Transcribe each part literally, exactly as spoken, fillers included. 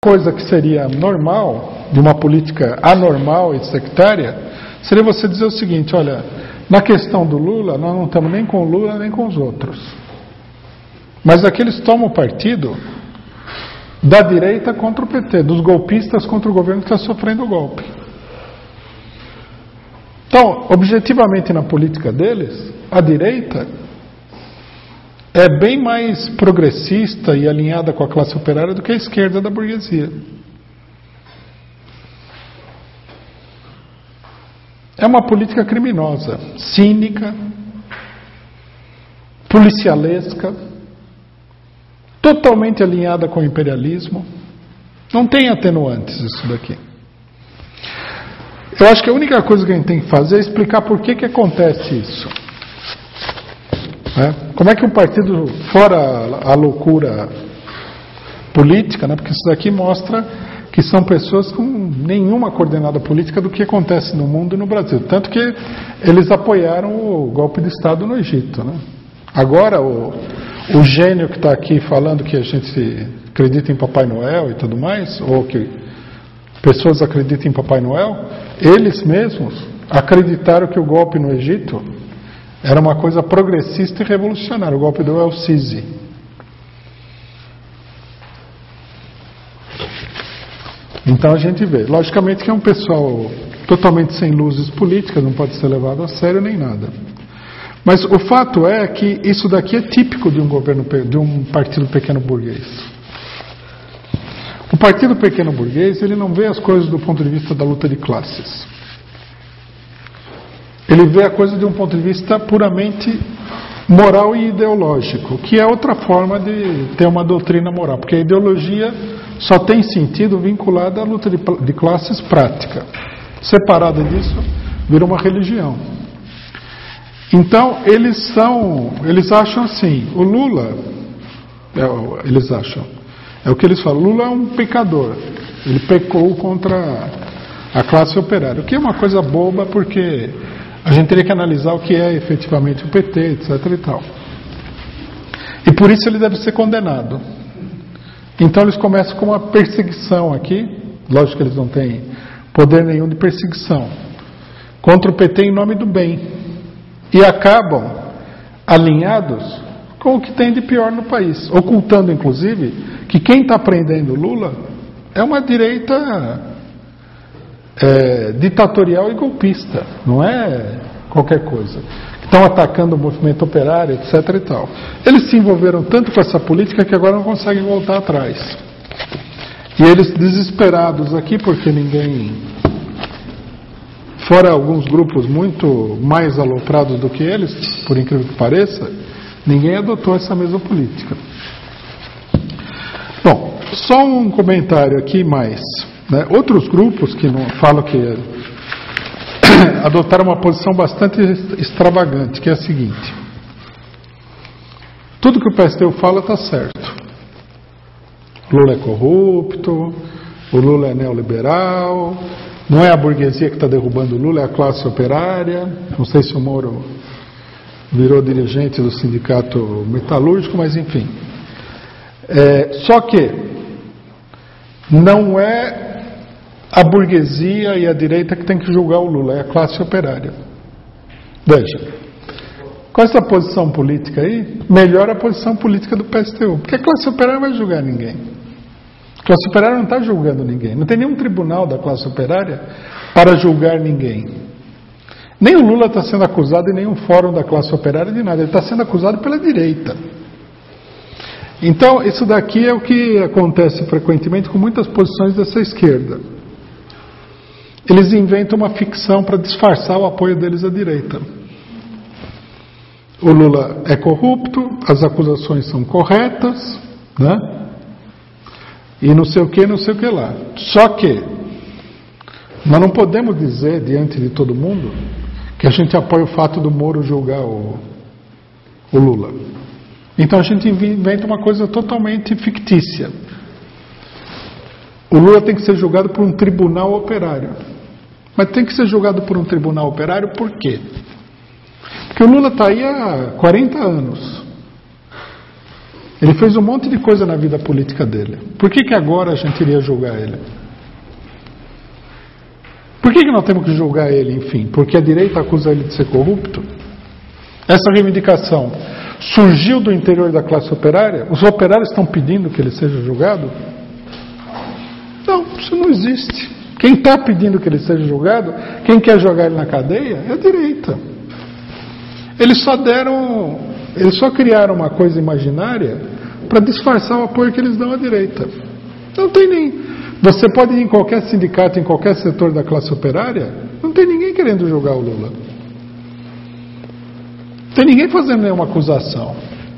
Coisa que seria normal, de uma política anormal e sectária, seria você dizer o seguinte: olha, na questão do Lula, nós não estamos nem com o Lula nem com os outros. Mas aqui eles tomam partido da direita contra o P T, dos golpistas contra o governo que está sofrendo o golpe. Então, objetivamente na política deles, a direita é bem mais progressista e alinhada com a classe operária do que a esquerda da burguesia. É uma política criminosa, cínica, policialesca, totalmente alinhada com o imperialismo. Não tem atenuantes isso daqui. Eu acho que a única coisa que a gente tem que fazer é explicar por que que acontece isso. É? Como é que um partido, fora a loucura política, né? Porque isso daqui mostra que são pessoas com nenhuma coordenada política do que acontece no mundo e no Brasil. Tanto que eles apoiaram o golpe de Estado no Egito. Né? Agora, o, o gênio que está aqui falando que a gente acredita em Papai Noel e tudo mais, ou que pessoas acreditam em Papai Noel, eles mesmos acreditaram que o golpe no Egito era uma coisa progressista e revolucionária, o golpe do El-Sisi. Então a gente vê, logicamente que é um pessoal totalmente sem luzes políticas, não pode ser levado a sério nem nada. Mas o fato é que isso daqui é típico de um governo, de um partido pequeno burguês. O partido pequeno burguês, ele não vê as coisas do ponto de vista da luta de classes. Ele vê a coisa de um ponto de vista puramente moral e ideológico, que é outra forma de ter uma doutrina moral, porque a ideologia só tem sentido vinculada à luta de, de classes prática. Separada disso, vira uma religião. Então, eles são, eles acham assim, o Lula, é, eles acham, é o que eles falam, Lula é um pecador, ele pecou contra a classe operária, o que é uma coisa boba, porque a gente teria que analisar o que é efetivamente o P T, etc e tal. E por isso ele deve ser condenado. Então eles começam com uma perseguição aqui, lógico que eles não têm poder nenhum de perseguição, contra o P T em nome do bem. E acabam alinhados com o que tem de pior no país, ocultando inclusive que quem está prendendo Lula é uma direita É, ditatorial e golpista, não é qualquer coisa. Estão atacando o movimento operário, etc e tal. Eles se envolveram tanto com essa política que agora não conseguem voltar atrás. E eles desesperados aqui, porque ninguém, fora alguns grupos muito mais aloprados do que eles, por incrível que pareça, ninguém adotou essa mesma política. Bom, só um comentário aqui mais. Né? Outros grupos que não, falam que adotaram uma posição bastante extravagante, que é a seguinte: tudo que o P S D U fala está certo. O Lula é corrupto, o Lula é neoliberal, não é a burguesia que está derrubando o Lula, é a classe operária. Não sei se o Moro virou dirigente do sindicato metalúrgico, mas enfim. É, só que não é a burguesia e a direita que tem que julgar o Lula, é a classe operária. Veja, com essa posição política aí, melhora a posição política do P S T U, porque a classe operária não vai julgar ninguém. A classe operária não está julgando ninguém, não tem nenhum tribunal da classe operária para julgar ninguém. Nem o Lula está sendo acusado em nenhum fórum da classe operária de nada, ele está sendo acusado pela direita. Então, isso daqui é o que acontece frequentemente com muitas posições dessa esquerda. Eles inventam uma ficção para disfarçar o apoio deles à direita. O Lula é corrupto, as acusações são corretas, né? E não sei o que, não sei o que lá. Só que nós não podemos dizer diante de todo mundo que a gente apoia o fato do Moro julgar o, o Lula. Então a gente inventa uma coisa totalmente fictícia. O Lula tem que ser julgado por um tribunal operário. Mas tem que ser julgado por um tribunal operário por quê? Porque o Lula está aí há quarenta anos. Ele fez um monte de coisa na vida política dele. Por que que agora a gente iria julgar ele? Por que que nós temos que julgar ele, enfim? Porque a direita acusa ele de ser corrupto? Essa reivindicação surgiu do interior da classe operária? Os operários estão pedindo que ele seja julgado? Não, isso não existe. Quem está pedindo que ele seja julgado, quem quer jogar ele na cadeia, é a direita. Eles só deram, eles só criaram uma coisa imaginária para disfarçar o apoio que eles dão à direita. Não tem nem... Você pode ir em qualquer sindicato, em qualquer setor da classe operária, não tem ninguém querendo julgar o Lula. Não tem ninguém fazendo nenhuma acusação.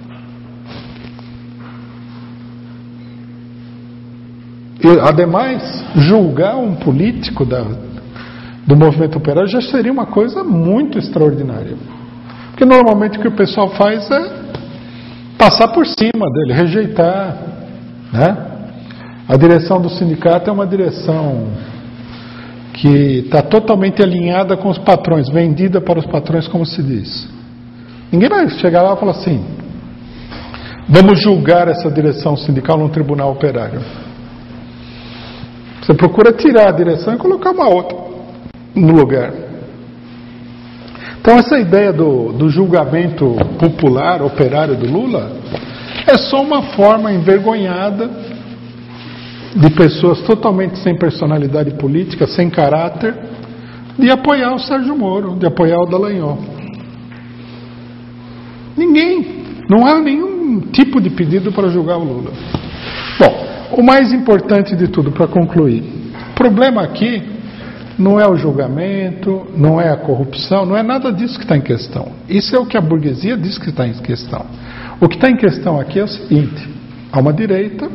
E, ademais, julgar um político da, do movimento operário já seria uma coisa muito extraordinária. Porque normalmente o que o pessoal faz é passar por cima dele, rejeitar, né? A direção do sindicato é uma direção que está totalmente alinhada com os patrões, vendida para os patrões, como se diz. Ninguém vai chegar lá e falar assim: vamos julgar essa direção sindical num tribunal operário. Você procura tirar a direção e colocar uma outra no lugar. Então essa ideia do, do julgamento popular, operário do Lula, é só uma forma envergonhada de pessoas totalmente sem personalidade política, sem caráter, de apoiar o Sérgio Moro, de apoiar o Dallagnol. Ninguém, não há nenhum tipo de pedido para julgar o Lula. Bom, o mais importante de tudo, para concluir, o problema aqui não é o julgamento, não é a corrupção, não é nada disso que está em questão. Isso é o que a burguesia diz que está em questão. O que está em questão aqui é o seguinte: há uma direita,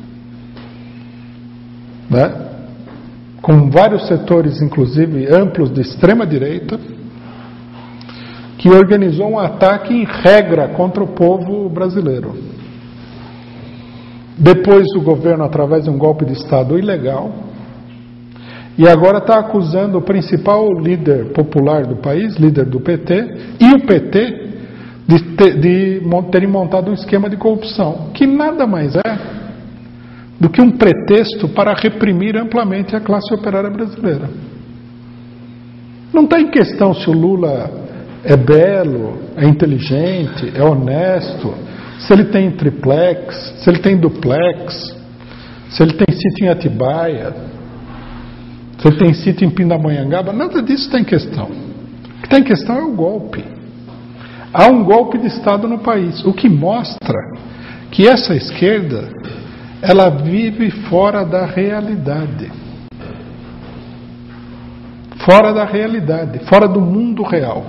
né, com vários setores, inclusive amplos, de extrema direita, que organizou um ataque em regra contra o povo brasileiro. Depois o governo, através de um golpe de Estado ilegal, e agora está acusando o principal líder popular do país, líder do P T, e o P T, de, ter, de terem montado um esquema de corrupção, que nada mais é do que um pretexto para reprimir amplamente a classe operária brasileira. Não está em questão se o Lula é belo, é inteligente, é honesto, se ele tem triplex, se ele tem duplex, se ele tem sítio em Atibaia, se ele tem sítio em Pindamonhangaba, nada disso está em questão. O que está em questão é o golpe. Há um golpe de Estado no país, o que mostra que essa esquerda, ela vive fora da realidade. Fora da realidade, fora do mundo real.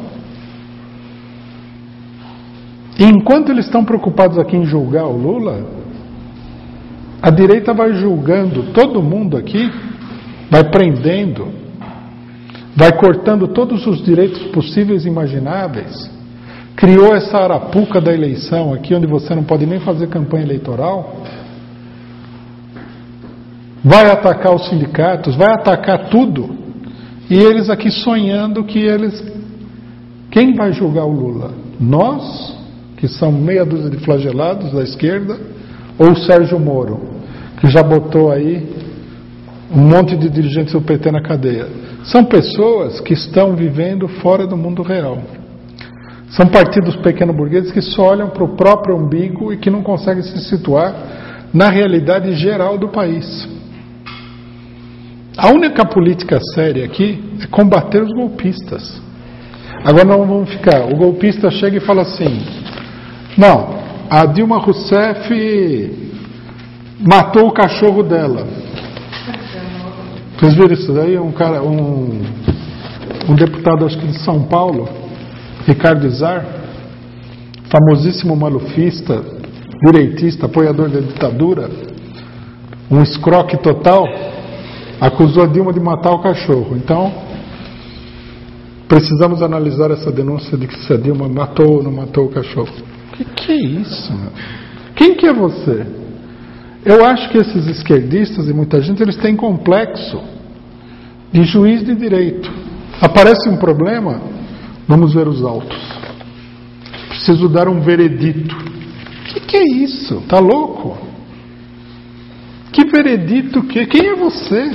E enquanto eles estão preocupados aqui em julgar o Lula, a direita vai julgando todo mundo aqui, vai prendendo, vai cortando todos os direitos possíveis e imagináveis, criou essa arapuca da eleição aqui, onde você não pode nem fazer campanha eleitoral, vai atacar os sindicatos, vai atacar tudo, e eles aqui sonhando que eles... Quem vai julgar o Lula? Nós, que são meia dúzia de flagelados da esquerda, ou o Sérgio Moro, que já botou aí um monte de dirigentes do P T na cadeia? São pessoas que estão vivendo fora do mundo real. São partidos pequeno-burgueses que só olham para o próprio umbigo e que não conseguem se situar na realidade geral do país. A única política séria aqui é combater os golpistas. Agora não vamos ficar... O golpista chega e fala assim: não, a Dilma Rousseff matou o cachorro dela. Vocês viram isso daí? Um cara, um, um deputado, acho que de São Paulo, Ricardo Izar, famosíssimo malufista, direitista, apoiador da ditadura, um escroque total, acusou a Dilma de matar o cachorro. Então, precisamos analisar essa denúncia de que se a Dilma matou ou não matou o cachorro. O que, que é isso, meu? Quem que é você? Eu acho que esses esquerdistas e muita gente, eles têm complexo de juiz de direito. Aparece um problema, vamos ver os autos. Preciso dar um veredito. O que, que que é isso? Tá louco? Que veredito que? Quem é você?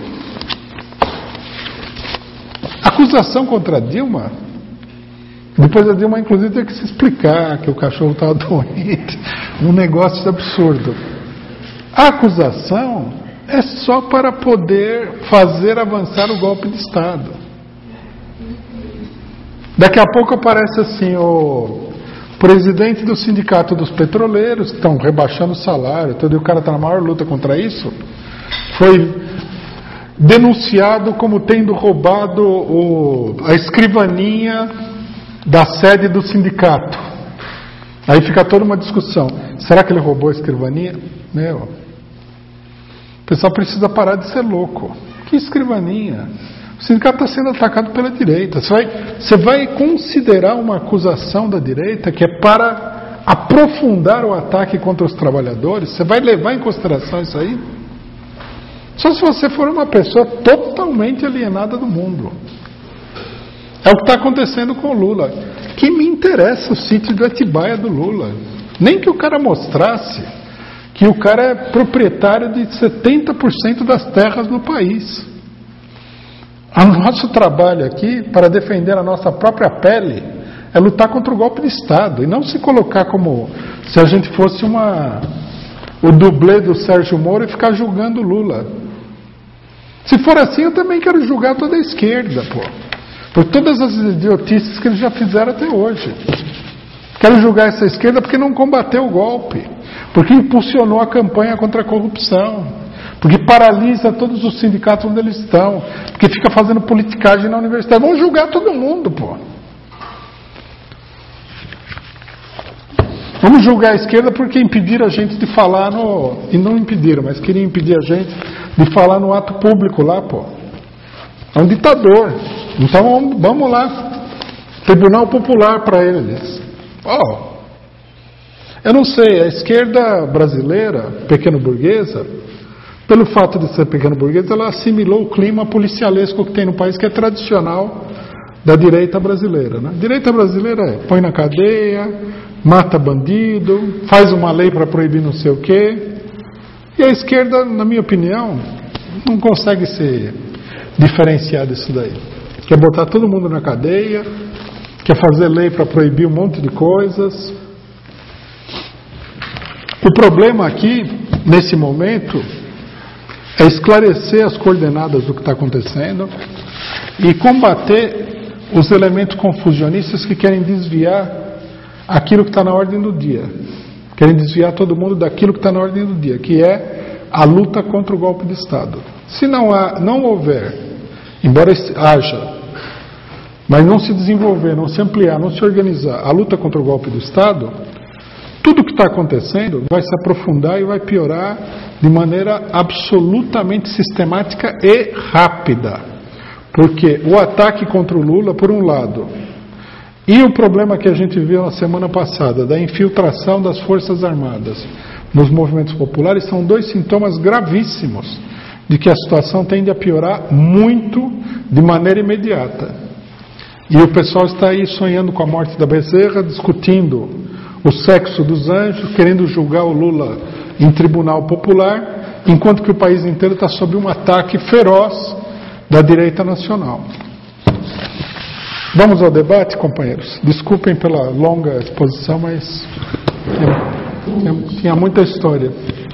Acusação contra Dilma? Depois a Dilma, inclusive, teve que se explicar que o cachorro estava doente. Um negócio absurdo. A acusação é só para poder fazer avançar o golpe de Estado. Daqui a pouco aparece assim o presidente do sindicato dos petroleiros, que estão rebaixando o salário, todo, e o cara está na maior luta contra isso, foi denunciado como tendo roubado o, a escrivaninha da sede do sindicato. Aí fica toda uma discussão. Será que ele roubou a escrivaninha? Meu, o pessoal precisa parar de ser louco. Que escrivaninha? O sindicato está sendo atacado pela direita. Você vai, você vai considerar uma acusação da direita que é para aprofundar o ataque contra os trabalhadores? Você vai levar em consideração isso aí? Só se você for uma pessoa totalmente alienada do mundo. É o que está acontecendo com o Lula. Que me interessa o sítio de Atibaia do Lula? Nem que o cara mostrasse que o cara é proprietário de setenta por cento das terras do país. O nosso trabalho aqui, para defender a nossa própria pele, é lutar contra o golpe de Estado. E não se colocar como se a gente fosse uma, o dublê do Sérgio Moro e ficar julgando o Lula. Se for assim, eu também quero julgar toda a esquerda, pô. Por todas as idiotices que eles já fizeram até hoje. Quero julgar essa esquerda porque não combateu o golpe, porque impulsionou a campanha contra a corrupção, porque paralisa todos os sindicatos onde eles estão, porque fica fazendo politicagem na universidade. Vamos julgar todo mundo, pô. Vamos julgar a esquerda porque impediram a gente de falar no... E não impediram, mas queriam impedir a gente de falar no ato público lá, pô. É um ditador. Então vamos lá. Tribunal Popular para eles. Oh, eu não sei, a esquerda brasileira, pequeno-burguesa, pelo fato de ser pequeno-burguesa, ela assimilou o clima policialesco que tem no país, que é tradicional da direita brasileira. Né? A direita brasileira é, põe na cadeia, mata bandido, faz uma lei para proibir não sei o quê. E a esquerda, na minha opinião, não consegue se diferenciar disso daí. Quer botar todo mundo na cadeia, quer fazer lei para proibir um monte de coisas. O problema aqui, nesse momento, é esclarecer as coordenadas do que está acontecendo e combater os elementos confusionistas que querem desviar aquilo que está na ordem do dia. Querem desviar todo mundo daquilo que está na ordem do dia, que é a luta contra o golpe de Estado. Se não, há, não houver, embora haja, mas não se desenvolver, não se ampliar, não se organizar a luta contra o golpe do Estado, tudo o que está acontecendo vai se aprofundar e vai piorar de maneira absolutamente sistemática e rápida. Porque o ataque contra o Lula, por um lado, e o problema que a gente viu na semana passada, da infiltração das Forças Armadas nos movimentos populares, são dois sintomas gravíssimos de que a situação tende a piorar muito de maneira imediata. E o pessoal está aí sonhando com a morte da Bezerra, discutindo o sexo dos anjos, querendo julgar o Lula em tribunal popular, enquanto que o país inteiro está sob um ataque feroz da direita nacional. Vamos ao debate, companheiros? Desculpem pela longa exposição, mas tinha, tinha, tinha muita história.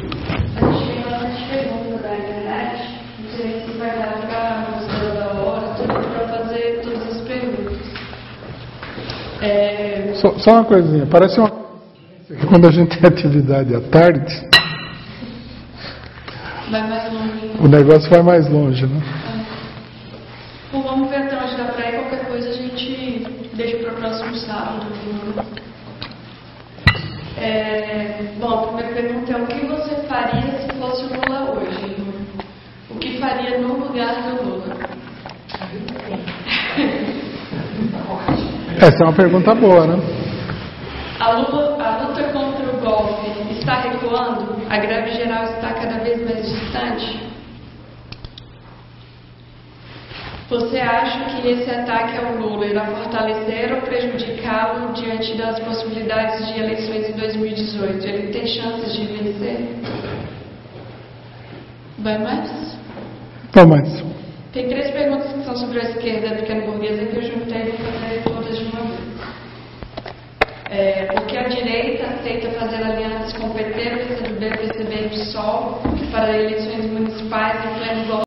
É... Só, só uma coisinha, parece uma que quando a gente tem atividade à tarde, vai mais longe. O negócio vai mais longe, né? É. Bom, vamos ver até onde dá pra ir, qualquer coisa a gente deixa para o próximo sábado. É... Bom, a primeira pergunta é: o que você faria se fosse o Lula hoje? O que faria no lugar do Lula? Essa é uma pergunta boa, né? A luta, a luta contra o golpe está recuando? A greve geral está cada vez mais distante? Você acha que esse ataque ao Lula irá fortalecer ou prejudicá-lo diante das possibilidades de eleições em dois mil e dezoito? Ele tem chances de vencer? Vai mais? Não mais. Tem três perguntas que são sobre a esquerda pequena burguesa que eu juntei e vou fazer todas de uma vez. É, porque a direita aceita fazer alianças com o P T, P C do B, P C B e PSOL para eleições municipais em pleno